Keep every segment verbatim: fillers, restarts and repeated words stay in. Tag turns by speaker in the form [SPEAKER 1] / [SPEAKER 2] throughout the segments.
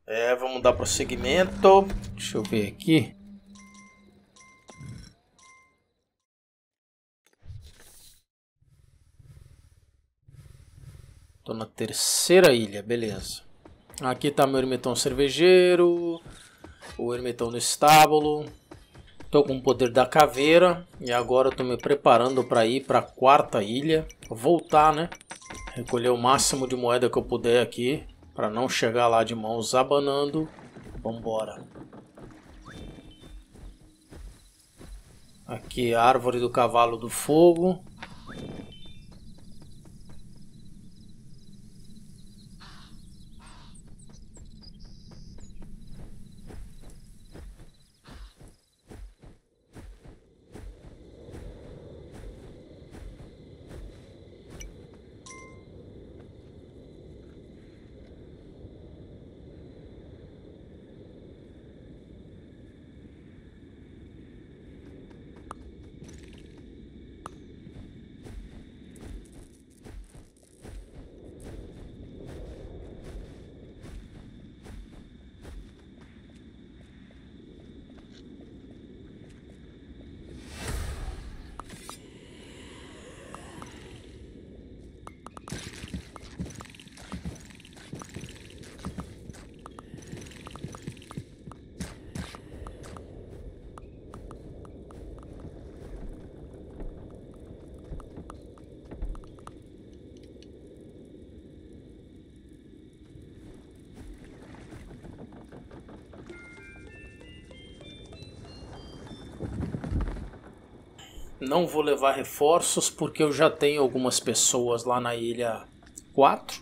[SPEAKER 1] É, vamos dar prosseguimento. Deixa eu ver aqui. Tô na terceira ilha, beleza. Aqui tá meu ermitão cervejeiro, o ermitão do estábulo. Tô com o poder da caveira e agora tô me preparando para ir para a quarta ilha. Voltar, né? Recolher o máximo de moeda que eu puder aqui para não chegar lá de mãos abanando. Vambora. Aqui a árvore do cavalo do fogo. Não vou levar reforços porque eu já tenho algumas pessoas lá na ilha quatro.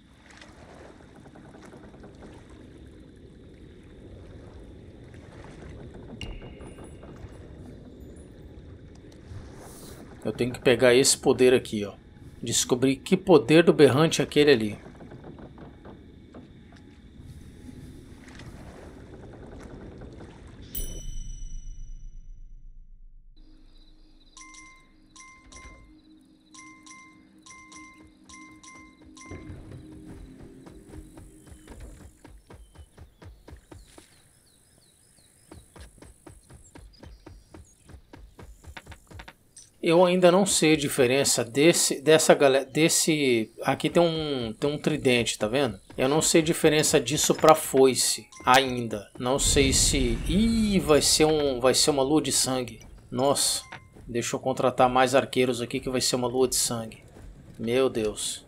[SPEAKER 1] Eu tenho que pegar esse poder aqui, ó. Descobrir que poder do berrante é aquele ali. Eu ainda não sei a diferença desse, dessa galera, desse, aqui tem um, tem um tridente, tá vendo? Eu não sei a diferença disso pra foice ainda. Não sei se, ih, vai ser um, vai ser uma lua de sangue. Nossa, deixa eu contratar mais arqueiros aqui que vai ser uma lua de sangue. Meu Deus.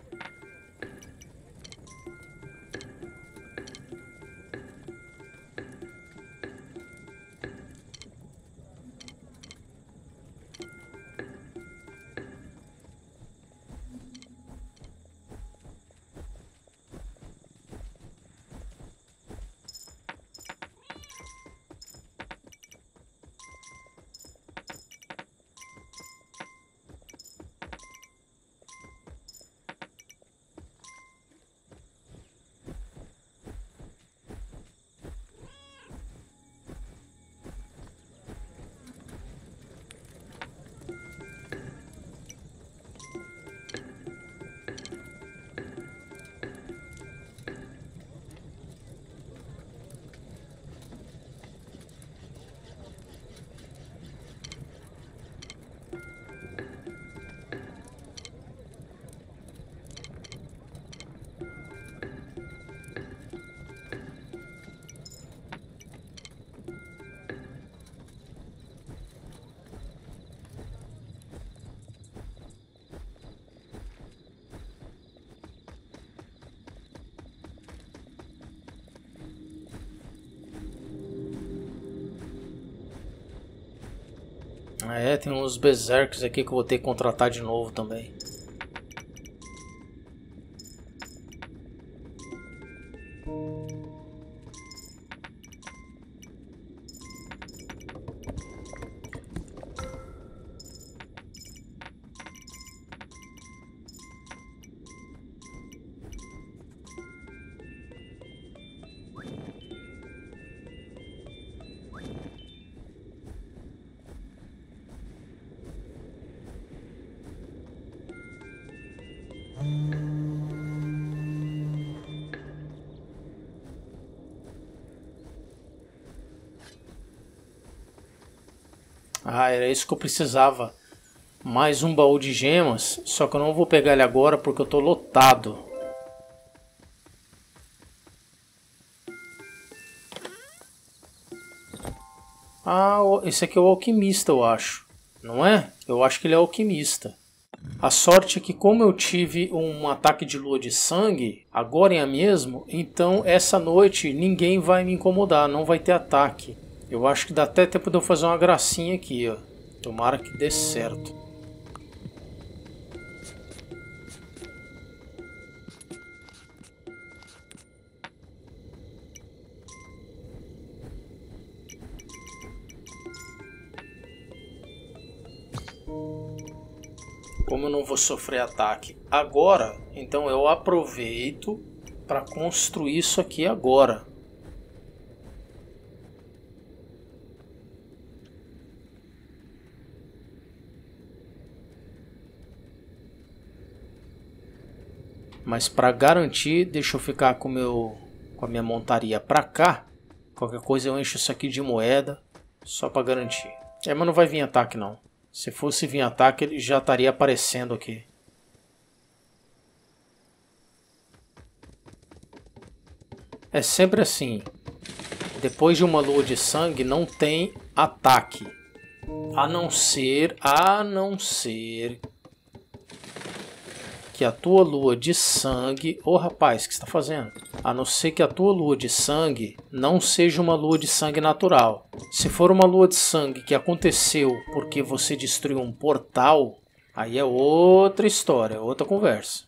[SPEAKER 1] Ah, é, tem uns berserks aqui que eu vou ter que contratar de novo também. Ah, era isso que eu precisava. Mais um baú de gemas. Só que eu não vou pegar ele agora porque eu tô lotado. Ah, esse aqui é o alquimista, eu acho. Não é? Eu acho que ele é alquimista. A sorte é que como eu tive um ataque de lua de sangue, agora é mesmo, então essa noite ninguém vai me incomodar, não vai ter ataque. Eu acho que dá até tempo de eu fazer uma gracinha aqui, ó. Tomara que dê certo. Como eu não vou sofrer ataque agora, então eu aproveito para construir isso aqui agora. Mas para garantir, deixa eu ficar com, meu, com a minha montaria para cá. Qualquer coisa eu encho isso aqui de moeda, só para garantir. É, mas não vai vir ataque não. Se fosse vir ataque, ele já estaria aparecendo aqui. É sempre assim. Depois de uma lua de sangue, não tem ataque. A não ser, a não ser que a tua lua de sangue... Ô rapaz, o que você está fazendo? A não ser que a tua lua de sangue não seja uma lua de sangue natural. Se for uma lua de sangue que aconteceu porque você destruiu um portal, aí é outra história, outra conversa.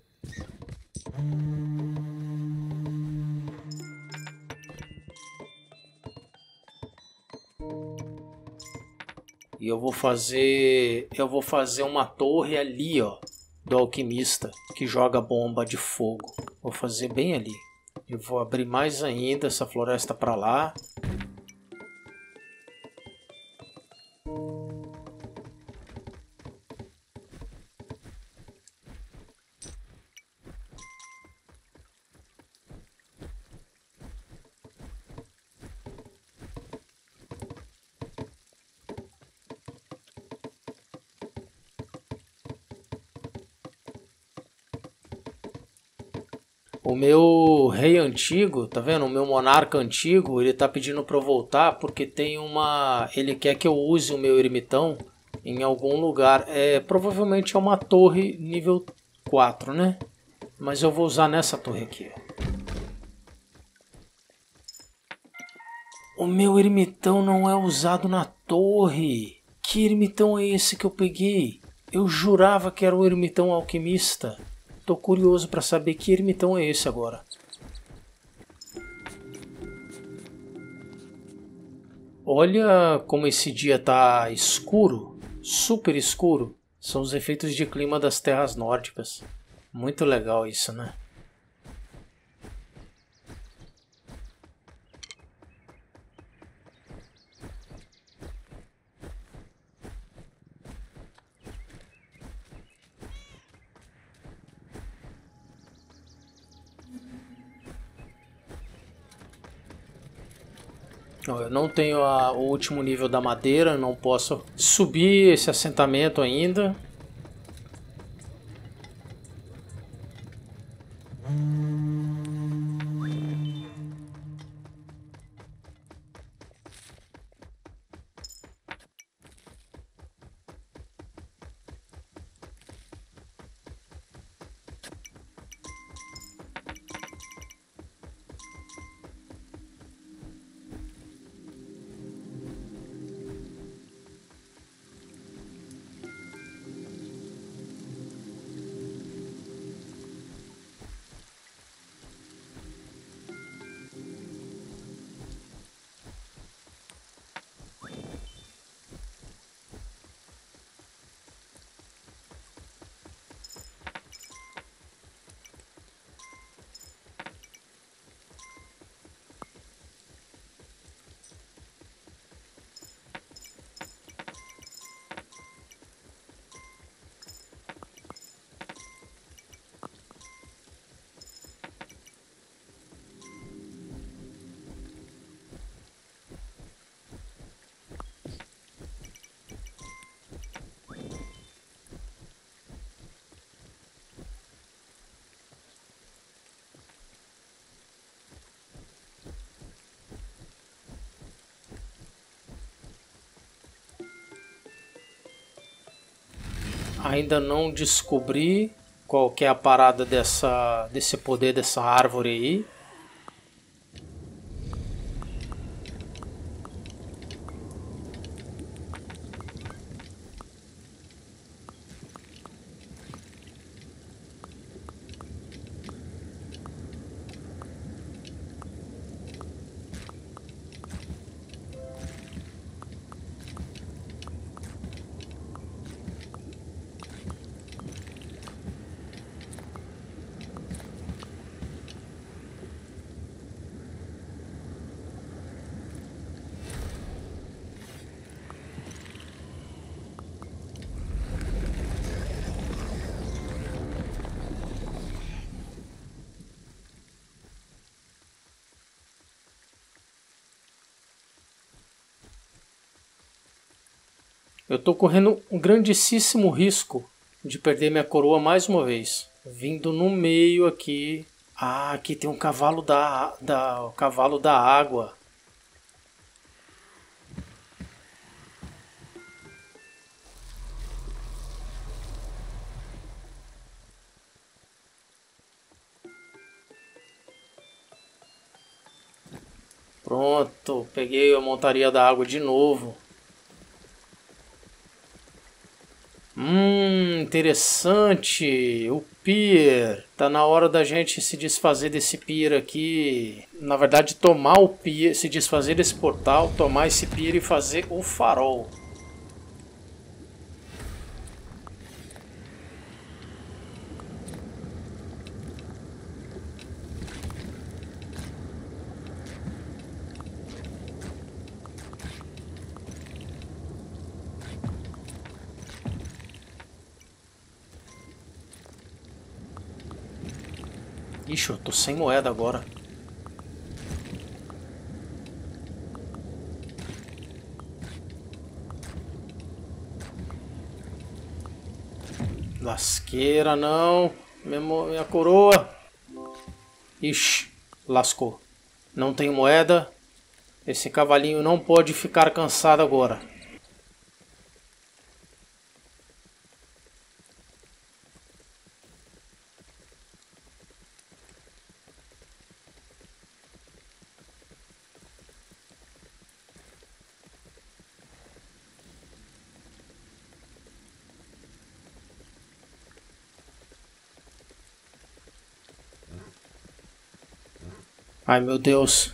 [SPEAKER 1] E eu vou fazer, eu vou fazer uma torre ali, ó, do alquimista que joga bomba de fogo. Vou fazer bem ali. Eu vou abrir mais ainda essa floresta para lá. O meu rei antigo, tá vendo? O meu monarca antigo, ele tá pedindo para eu voltar porque tem uma... Ele quer que eu use o meu ermitão em algum lugar. É, provavelmente é uma torre nível quatro, né? Mas eu vou usar nessa torre aqui. O meu ermitão não é usado na torre. Que ermitão é esse que eu peguei? Eu jurava que era o ermitão alquimista. Tô curioso para saber que ermitão é esse agora. Olha como esse dia tá escuro, super escuro. São os efeitos de clima das terras nórdicas. Muito legal isso, né? Eu não tenho a, o último nível da madeira, não posso subir esse assentamento ainda. Ainda não descobri qual que é a parada dessa, desse poder dessa árvore aí. Eu tô correndo um grandíssimo risco de perder minha coroa mais uma vez. Vindo no meio aqui. Ah, aqui tem um cavalo da, da, o cavalo da água. Pronto, peguei a montaria da água de novo. Hum, interessante. O pier. Tá na hora da gente se desfazer desse pier aqui. Na verdade, tomar o pier, se desfazer desse portal, tomar esse pier e fazer o farol. Ixi, eu tô sem moeda agora. Lasqueira, não. Minha, minha coroa. Ixi, lascou. Não tenho moeda. Esse cavalinho não pode ficar cansado agora. Ai, meu Deus.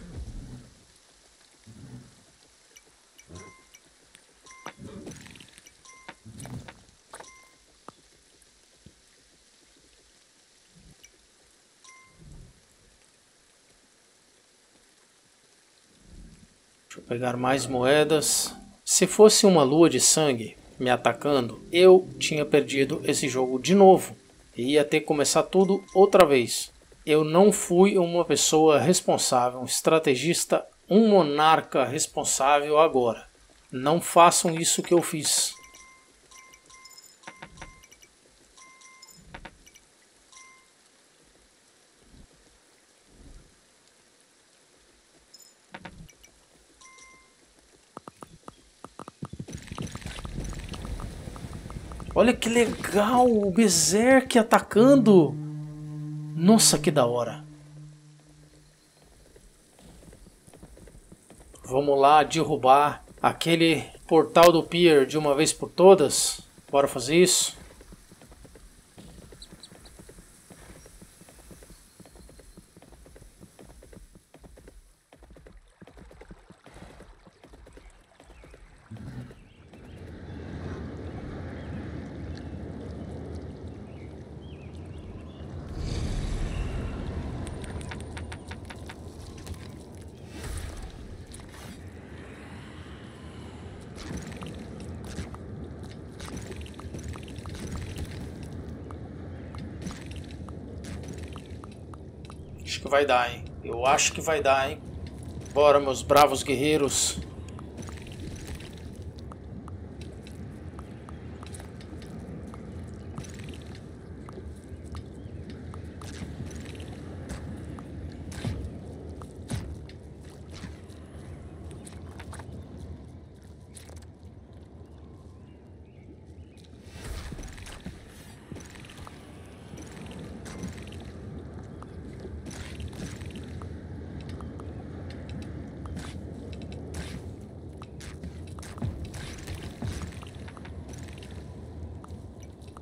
[SPEAKER 1] Deixa eu pegar mais moedas. Se fosse uma lua de sangue me atacando, eu tinha perdido esse jogo de novo. E ia ter que começar tudo outra vez. Eu não fui uma pessoa responsável, um estrategista, um monarca responsável agora. Não façam isso que eu fiz. Olha que legal, o Berserk atacando. Nossa, que da hora. Vamos lá derrubar aquele portal do pier de uma vez por todas. Bora fazer isso. Acho que vai dar, hein? Eu acho que vai dar, hein? Bora, meus bravos guerreiros.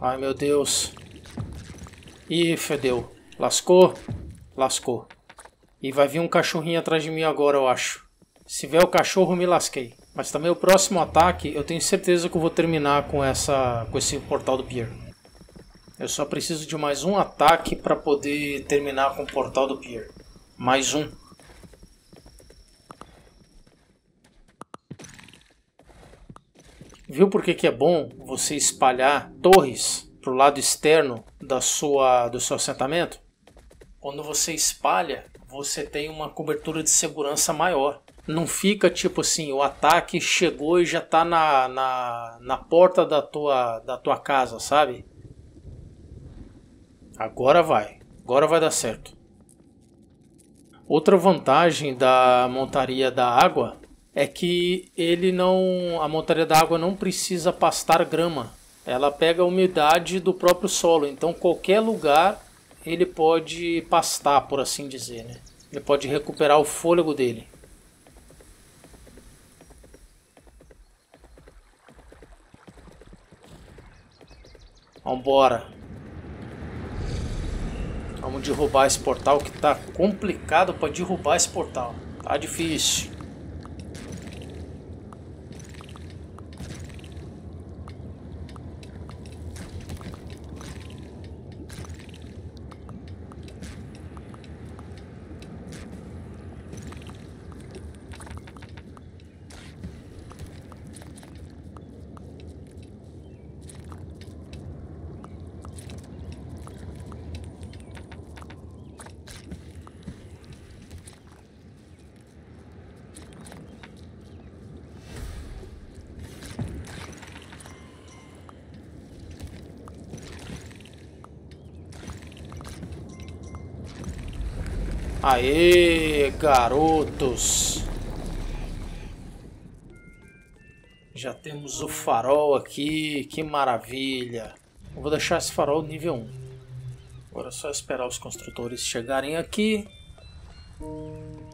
[SPEAKER 1] Ai, meu Deus. Ih, fedeu. Lascou? Lascou. E vai vir um cachorrinho atrás de mim agora, eu acho. Se vier o cachorro, me lasquei. Mas também o próximo ataque, eu tenho certeza que eu vou terminar com, essa, com esse portal do Pier. Eu só preciso de mais um ataque para poder terminar com o portal do Pier. Mais um. Viu por que que é bom você espalhar torres para o lado externo da sua, do seu assentamento? Quando você espalha, você tem uma cobertura de segurança maior. Não fica tipo assim, o ataque chegou e já está na, na, na porta da tua, da tua casa, sabe? Agora vai. Agora vai dar certo. Outra vantagem da montaria da água é que ele não, a montaria da água não precisa pastar grama. Ela pega a umidade do próprio solo. Então qualquer lugar ele pode pastar, por assim dizer, né? Ele pode recuperar o fôlego dele. Vambora. Vamos derrubar esse portal que tá complicado para derrubar esse portal. Tá difícil. Aê, garotos! Já temos o farol aqui, que maravilha! Eu vou deixar esse farol nível um. Agora é só esperar os construtores chegarem aqui.